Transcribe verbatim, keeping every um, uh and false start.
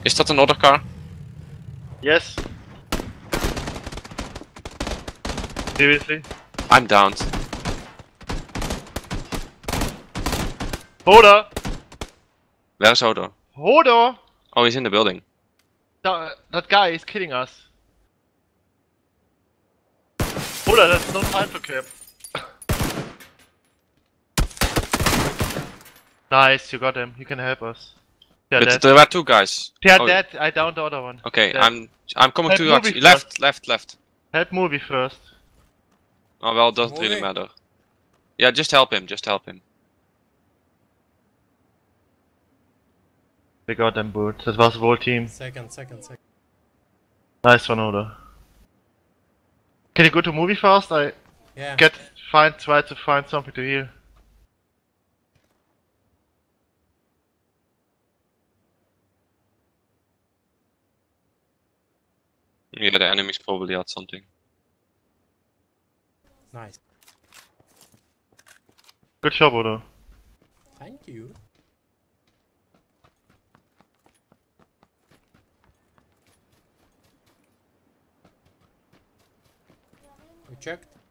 Is that another car? Yes. Seriously? I'm downed. Hoda! Where's Odo? Hoda! Oh, he's in the building. That, that guy is killing us. Hoda, that's no time for cap. Nice, you got him. You can help us. They're But dead. there were two guys. They're Oh, dead. I downed the other one. okay, Dead. I'm I'm coming Help to you. movie Actually. Left, first. left, left. Help movie first. Oh well, doesn't really Movie? matter. Yeah, just help him. Just help him. We got them, boot. That was the whole team. Second, second, second. Nice one, Hoda. Can you go to movie fast? I Yeah. get find try to find something to heal. Yeah, the enemies probably had something. Nice. Good job, Hoda. Thank you. We checked.